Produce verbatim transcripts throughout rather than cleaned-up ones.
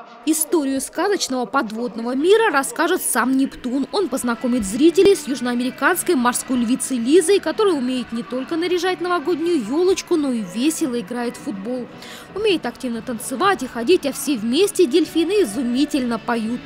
Историю сказочного подводного мира расскажет сам Нептун. Он познакомит зрителей с южноамериканской морской львицей Лизой, которая умеет не только наряжать новогоднюю елочку, но и весело играет в футбол. Умеет активно танцевать и ходить, а все вместе дельфины изумительно поют.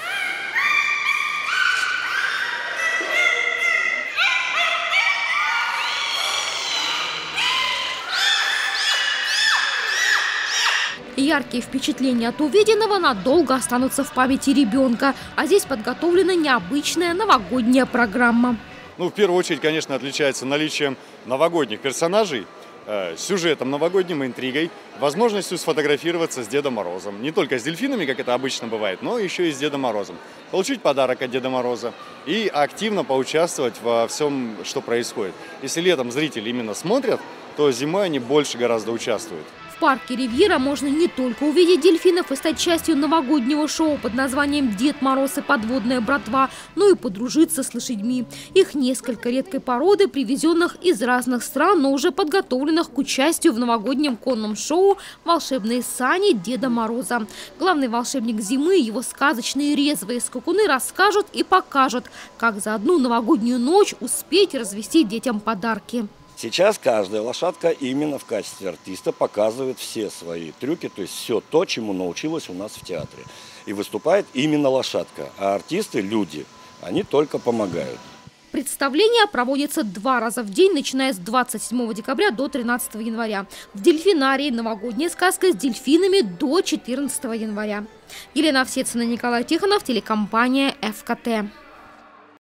Яркие впечатления от увиденного надолго останутся в памяти ребенка. А здесь подготовлена необычная новогодняя программа. Ну, в первую очередь, конечно, отличается наличием новогодних персонажей, э, сюжетом новогодним, интригой, возможностью сфотографироваться с Дедом Морозом. Не только с дельфинами, как это обычно бывает, но еще и с Дедом Морозом. Получить подарок от Деда Мороза и активно поучаствовать во всем, что происходит. Если летом зрители именно смотрят, то зимой они больше гораздо участвуют. В парке «Ривьера» можно не только увидеть дельфинов и стать частью новогоднего шоу под названием «Дед Мороз и подводная братва», но и подружиться с лошадьми. Их несколько редкой породы, привезенных из разных стран, но уже подготовленных к участию в новогоднем конном шоу «Волшебные сани Деда Мороза». Главный волшебник зимы и его сказочные резвые скакуны расскажут и покажут, как за одну новогоднюю ночь успеть развести детям подарки. Сейчас каждая лошадка именно в качестве артиста показывает все свои трюки, то есть все то, чему научилась у нас в театре. И выступает именно лошадка, а артисты, люди, они только помогают. Представление проводится два раза в день, начиная с двадцать седьмого декабря до тринадцатого января. В дельфинарии новогодняя сказка с дельфинами до четырнадцатого января. Елена Овсецина, Николай Тихонов, телекомпания эф ка тэ.